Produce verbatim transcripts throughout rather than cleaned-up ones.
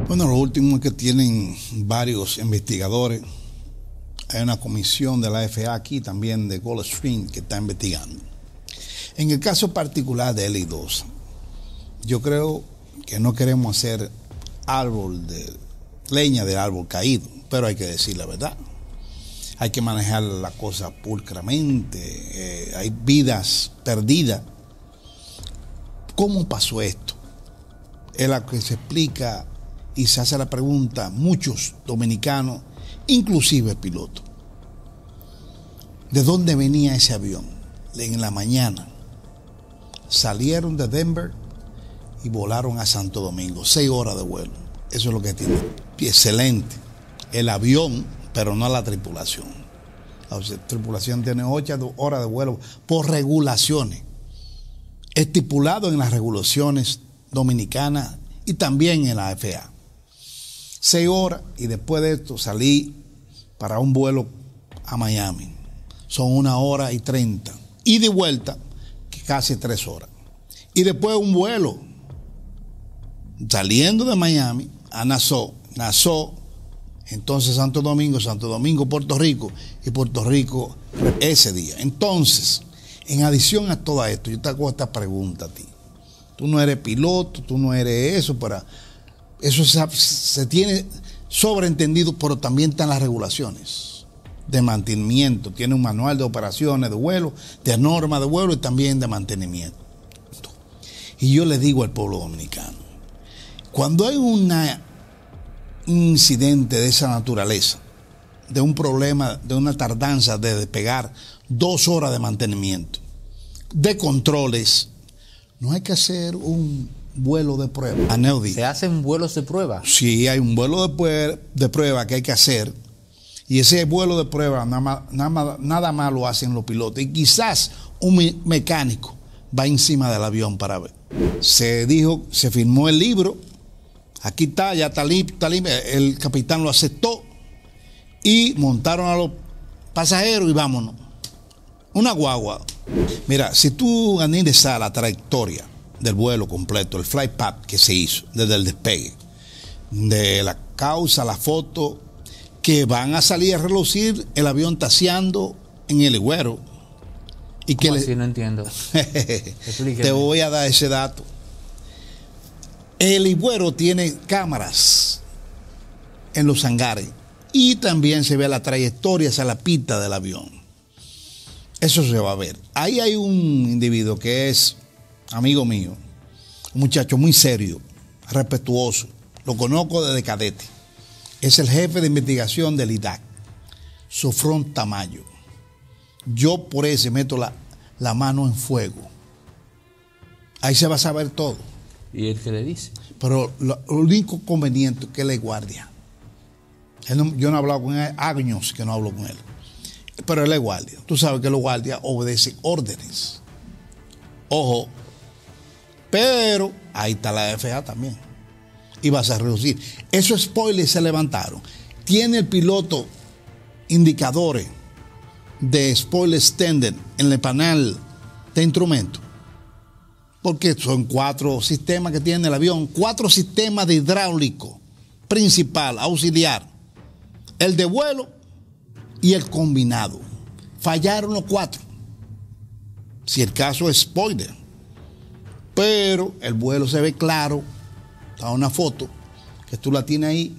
Bueno, lo último es que tienen varios investigadores. Hay una comisión de la F A A aquí también de Gulfstream que está investigando. En el caso particular de Eli dos, yo creo que no queremos hacer árbol de leña del árbol caído, pero hay que decir la verdad. Hay que manejar la cosa pulcramente. Eh, hay vidas perdidas. ¿Cómo pasó esto? Es la que se explica y se hace la pregunta muchos dominicanos, inclusive pilotos. ¿De dónde venía ese avión? En la mañana salieron de Denver y volaron a Santo Domingo, seis horas de vuelo. Eso es lo que tiene. Excelente. El avión, pero no la tripulación. La tripulación tiene ocho horas de vuelo por regulaciones, estipulado en las regulaciones dominicanas y también en la F A A. Seis horas y después de esto salí para un vuelo a Miami. Son una hora y treinta. Y de vuelta, que casi tres horas. Y después un vuelo saliendo de Miami a Nassau, Nassau, entonces Santo Domingo, Santo Domingo, Puerto Rico, y Puerto Rico ese día. Entonces, en adición a todo esto, yo te hago esta pregunta a ti. Tú no eres piloto, tú no eres eso, pero eso se, se tiene sobreentendido, pero también están las regulaciones de mantenimiento. Tiene un manual de operaciones de vuelo, de normas de vuelo y también de mantenimiento. Y yo le digo al pueblo dominicano, cuando hay una, un incidente de esa naturaleza, de un problema, de una tardanza de despegar, dos horas de mantenimiento, de controles, no hay que hacer un vuelo de prueba. Aneudi. ¿Se hacen vuelos de prueba? Sí, hay un vuelo de, de prueba que hay que hacer. Y ese vuelo de prueba nada más, nada más, nada más lo hacen los pilotos. Y quizás un me mecánico va encima del avión para ver. Se dijo, se firmó el libro. Aquí está, ya está listo, el capitán lo aceptó. Y montaron a los pasajeros y vámonos. Una guagua. Mira, si tú analizas la trayectoria del vuelo completo, el flight path que se hizo desde el despegue, de la causa, la foto, que van a salir a relucir el avión taseando en el Higüero. Y que ¿Cómo le... así? No entiendo. Te voy a dar ese dato. El Higüero tiene cámaras en los hangares y también se ve la trayectoria hacia la pista del avión. Eso se va a ver. Ahí hay un individuo que es amigo mío, un muchacho muy serio, respetuoso. Lo conozco desde cadete. Es el jefe de investigación del I D A C, Sofrón Tamayo. Yo por ese meto la, la mano en fuego. Ahí se va a saber todo. ¿Y él qué le dice? Pero lo, lo único conveniente es que él es guardia. Él no, yo no he hablado con él, años que no hablo con él. Pero él es guardia. Tú sabes que los guardias obedecen órdenes. Ojo. Pero ahí está la F A A también. Y vas a reducir. Esos spoilers se levantaron. Tiene el piloto indicadores de spoiler extended en el panel de instrumentos. Porque son cuatro sistemas que tiene el avión. Cuatro sistemas de hidráulico principal, auxiliar. El de vuelo y el combinado. Fallaron los cuatro. Si el caso es spoiler. Pero el vuelo se ve claro. Está una foto que tú la tienes ahí.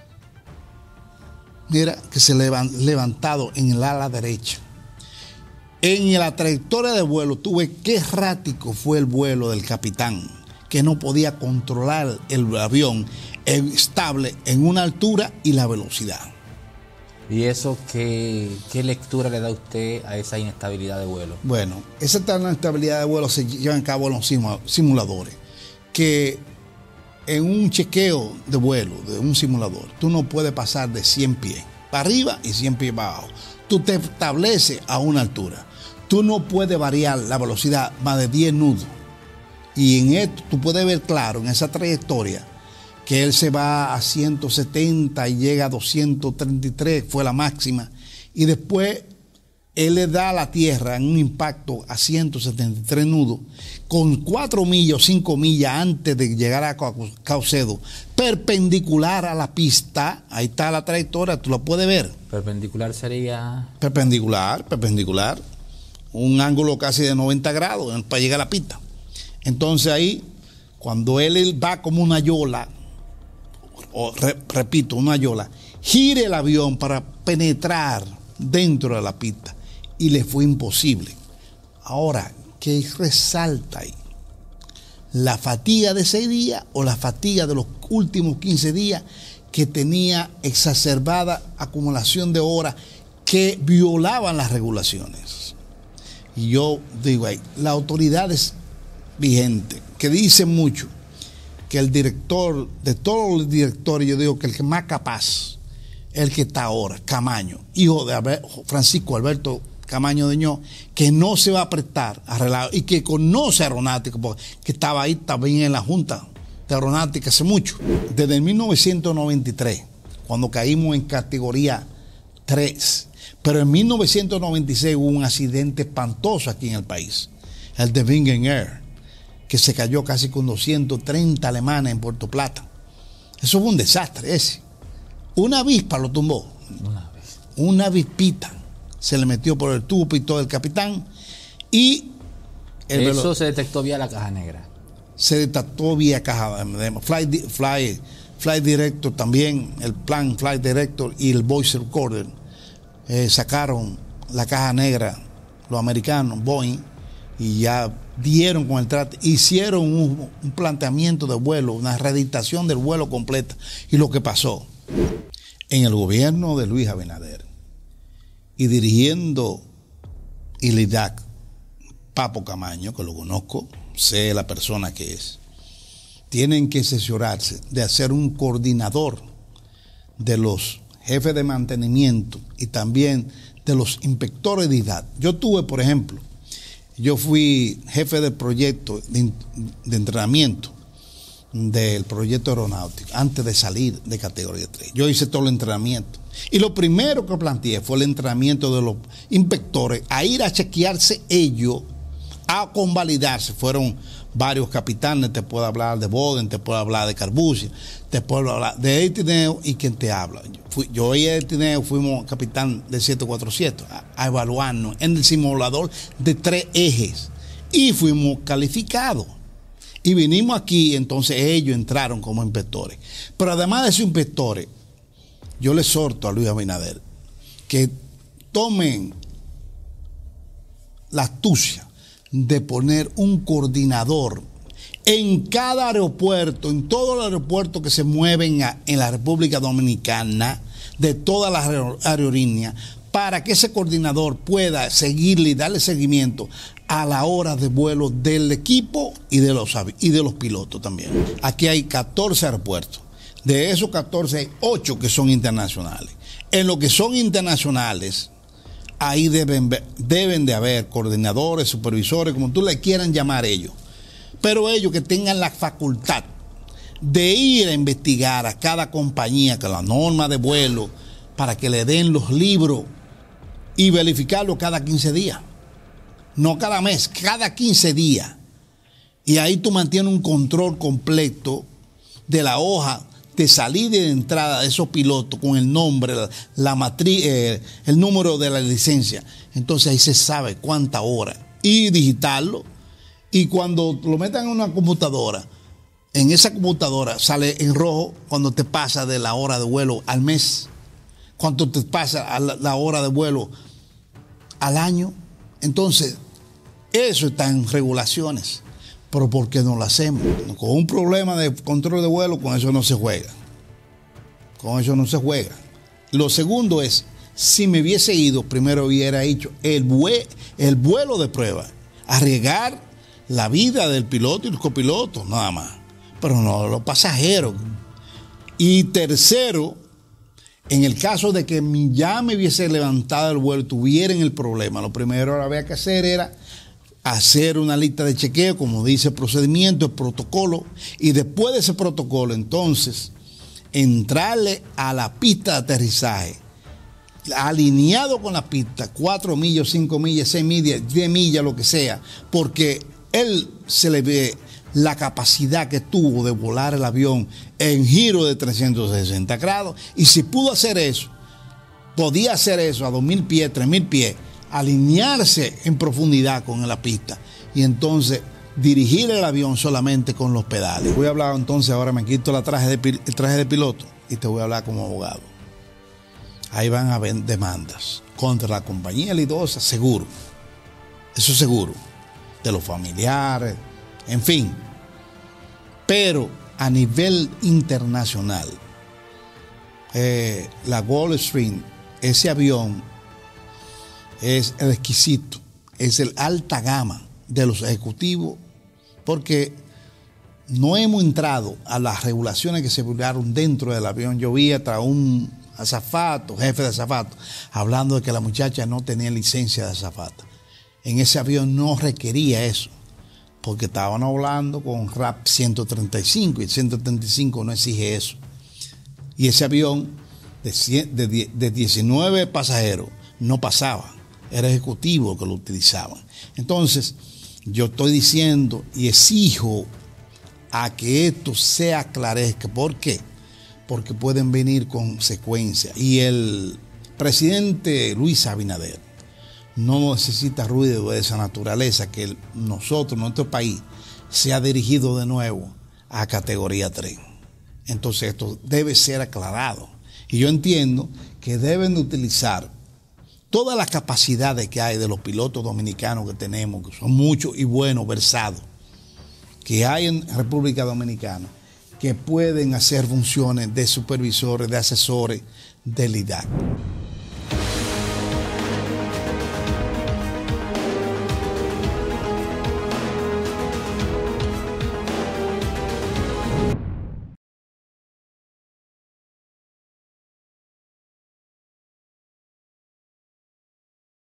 Mira que se levant, levantado en el ala derecha. En la trayectoria de vuelo tú ves qué errático fue el vuelo del capitán, que no podía controlar el avión estable en una altura y la velocidad. ¿Y eso qué, qué lectura le da usted a esa inestabilidad de vuelo? Bueno, esa inestabilidad de vuelo se lleva a cabo en los simuladores, que en un chequeo de vuelo de un simulador, tú no puedes pasar de cien pies para arriba y cien pies para abajo. Tú te estableces a una altura. Tú no puedes variar la velocidad más de diez nudos. Y en esto tú puedes ver claro en esa trayectoria que él se va a ciento setenta y llega a doscientos treinta y tres, fue la máxima. Y después él le da a la tierra en un impacto a ciento setenta y tres nudos, con cuatro millas o cinco millas antes de llegar a Caucedo, perpendicular a la pista. Ahí está la trayectoria, tú la puedes ver. Perpendicular sería... Perpendicular, perpendicular. Un ángulo casi de noventa grados para llegar a la pista. Entonces ahí, cuando él, él va como una yola, o re, repito, una yola, gira el avión para penetrar dentro de la pista y le fue imposible. Ahora, ¿qué resalta ahí? ¿La fatiga de seis días o la fatiga de los últimos quince días que tenía exacerbada acumulación de horas que violaban las regulaciones? Y yo digo ahí, las autoridades vigentes que dicen mucho que el director, de todos los directores, yo digo que el que más capaz, el que está ahora, Camaño, hijo de Albert, Francisco Alberto Camaño Deñó, que no se va a prestar a relajo y que conoce aeronáutica, porque que estaba ahí también en la Junta de Aeronáutica hace mucho. Desde el mil novecientos noventa y tres, cuando caímos en categoría tres, pero en mil novecientos noventa y seis hubo un accidente espantoso aquí en el país, el de Bingen Air, que se cayó casi con doscientos treinta alemanes en Puerto Plata. Eso fue un desastre ese. Una avispa lo tumbó. Una vez. Una avispita se le metió por el tubo y todo el capitán. Y el eso velo, se detectó vía la caja negra. Se detectó vía caja. Fly, fly, fly Director también, el plan Flight Director y el Voice Recorder eh, sacaron la caja negra, los americanos, Boeing, y ya dieron con el trato, hicieron un, un planteamiento de vuelo, una reeditación del vuelo completa. Y lo que pasó en el gobierno de Luis Abinader y dirigiendo I L I D A C, Papo Camaño, que lo conozco, sé la persona que es, tienen que asesorarse de hacer un coordinador de los jefes de mantenimiento y también de los inspectores de I D A C. Yo tuve, por ejemplo, yo fui jefe del proyecto de, de entrenamiento del proyecto aeronáutico antes de salir de categoría tres. Yo hice todo el entrenamiento. Y lo primero que planteé fue el entrenamiento de los inspectores a ir a chequearse ellos, a convalidarse. Fueron varios capitanes, te puedo hablar de Boden, te puedo hablar de Carbucia, te puedo hablar de Eitineo y quien te habla. Yo, fui, yo y Eitineo fuimos capitán de siete cuatro siete a, a evaluarnos en el simulador de tres ejes y fuimos calificados. Y vinimos aquí, entonces ellos entraron como inspectores. Pero además de esos inspectores, yo le exhorto a Luis Abinader que tomen la astucia de poner un coordinador en cada aeropuerto, en todos los aeropuertos que se mueven a, en la República Dominicana, de todas las aerolíneas, para que ese coordinador pueda seguirle y darle seguimiento a la hora de vuelo del equipo y de los, y de los pilotos también. Aquí hay catorce aeropuertos. De esos catorce hay ocho que son internacionales. En lo que son internacionales, ahí deben, deben de haber coordinadores, supervisores, como tú le quieran llamar ellos. Pero ellos que tengan la facultad de ir a investigar a cada compañía, que la norma de vuelo, para que le den los libros y verificarlo cada quince días. No cada mes, cada quince días. Y ahí tú mantienes un control completo de la hoja de salida y de entrada de esos pilotos con el nombre, la, la matriz, eh, el número de la licencia. Entonces ahí se sabe cuánta hora. Y digitarlo. Y cuando lo metan en una computadora, en esa computadora sale en rojo cuando te pasa de la hora de vuelo al mes, cuando te pasa a la, la hora de vuelo al año. Entonces, eso está en regulaciones. Pero ¿por qué no lo hacemos? Con un problema de control de vuelo, con eso no se juega. Con eso no se juega. Lo segundo es, si me hubiese ido, primero hubiera hecho el, vue el vuelo de prueba, arriesgar la vida del piloto y los copilotos, nada más. Pero no los pasajeros. Y tercero, en el caso de que ya me hubiese levantado el vuelo, tuvieran el problema, lo primero que había que hacer era hacer una lista de chequeo, como dice el procedimiento, el protocolo, y después de ese protocolo, entonces, entrarle a la pista de aterrizaje alineado con la pista, cuatro millas, cinco millas, seis millas, diez millas, lo que sea, porque él se le ve la capacidad que tuvo de volar el avión en giro de trescientos sesenta grados, y si pudo hacer eso, podía hacer eso a dos mil pies, tres mil pies, alinearse en profundidad con la pista, y entonces dirigir el avión solamente con los pedales. Voy a hablar entonces, ahora me quito la traje de, el traje de piloto y te voy a hablar como abogado. Ahí van a haber demandas contra la compañía Lidosa, seguro. Eso es seguro. De los familiares, en fin. Pero a nivel internacional, eh, la Gulfstream, ese avión es el exquisito, es el alta gama de los ejecutivos, porque no hemos entrado a las regulaciones que se publicaron dentro del avión. Yo vi hasta un azafato, jefe de azafato, hablando de que la muchacha no tenía licencia de azafata. En ese avión no requería eso, porque estaban hablando con RAP ciento treinta y cinco, y el ciento treinta y cinco no exige eso. Y ese avión de, cien, de, de diecinueve pasajeros no pasaba, era ejecutivo que lo utilizaban. Entonces, yo estoy diciendo y exijo a que esto se aclarezca. ¿Por qué? Porque pueden venir consecuencias. Y el presidente Luis Abinader no necesita ruido de esa naturaleza, que nosotros, nuestro país, se ha dirigido de nuevo a categoría tres. Entonces esto debe ser aclarado. Y yo entiendo que deben de utilizar todas las capacidades que hay de los pilotos dominicanos que tenemos, que son muchos y buenos, versados, que hay en República Dominicana, que pueden hacer funciones de supervisores, de asesores del I D A C.